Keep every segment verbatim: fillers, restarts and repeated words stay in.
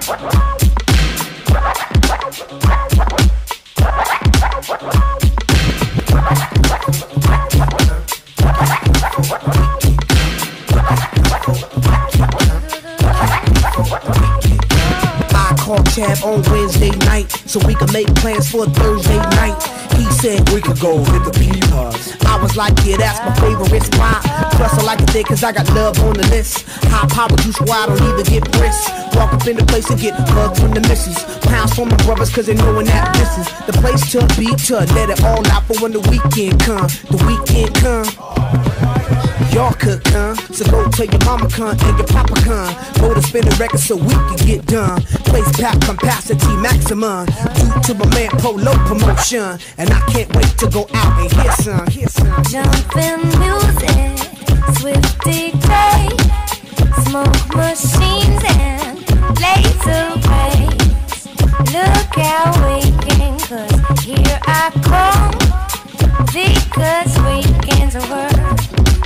Tab on Wednesday night, so we can make plans for Thursday night. He said we could go hit the P-Pubs. I was like, yeah, that's my favorite spot. Plus I like it there cause I got love on the list. High power juice where I don't even get brisk. Walk up in the place and get hugs from the missus. Pounds from my brothers cause they knowin' that this is the place to be, to let it all out for when the weekend come. The weekend come. Y'all could come, so go tell your mama come and your papa come. Go to spin the record so we can get done. Place pack capacity maximum. Due to my man Polo promotion, and I can't wait to go out and hear some, hear some. Jumpin' music, swift D J, smoke machines and laser rays. Look out weekend, cause here I come. Because weekends are worth.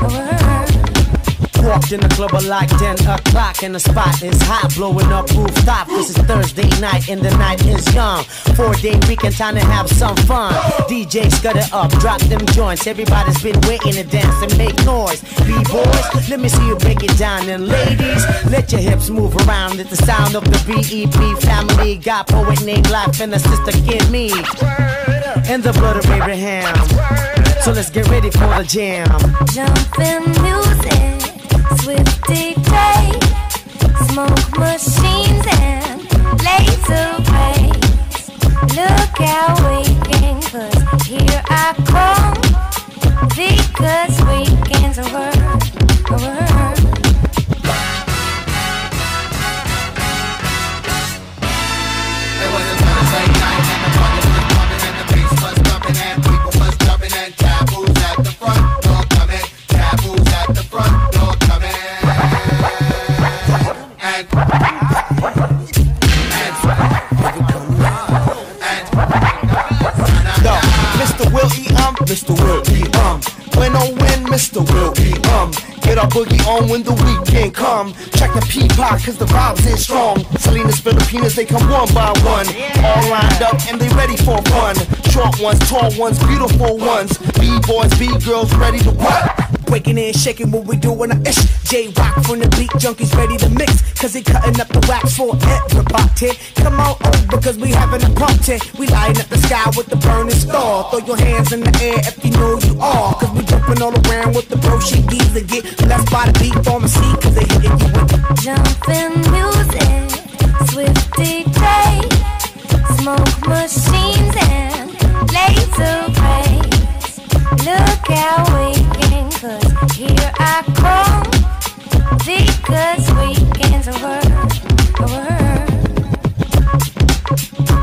Walked in the club at like ten o'clock and the spot is hot, blowing up rooftop. This is Thursday night and the night is young. Four day weekend, time to have some fun. D J scud it up, drop them joints. Everybody's been waiting to dance and make noise. B-boys, let me see you break it down. And ladies, let your hips move around at the sound of the B E P family. Got poet named Life and a sister Kid Me. And the blood of Abraham. So let's get ready for the jam. Jumpin' music, swift D J, smoke machines and laser rays. Look out weekend, cause here I come. Because weekends are worth, are worth. It was a Thursday night and the party was pumping and the bass was thumping and people was jumping and taboos at the front door coming, taboos at the front door coming, and and Yo, Mister Will E um, Mister Will E um. When oh when Mister Will E um. Get our boogie on when the weekend come. Check the P-Pop cause the vibes is strong. Salinas, Filipinas, they come one by one. All lined up and they ready for fun. Short ones, tall ones, beautiful ones. B-boys, B-girls ready to what? Breaking and shaking what we doing, I ish. J-Rock from the beat, junkies ready to mix. Cause they cutting up the wax for everybody. Come on over cause we having a party. We lighting up the sky with the burning star. Throw your hands in the air if you know you are. Cause we jumping all around with the bro shiggies and get blessed by the beat pharmacy cause they hitting you with it. Jumpin' music, swift D J, smoke machines and laser rays. Look out weekend, cause here I come. Because weekends are worth, are worth.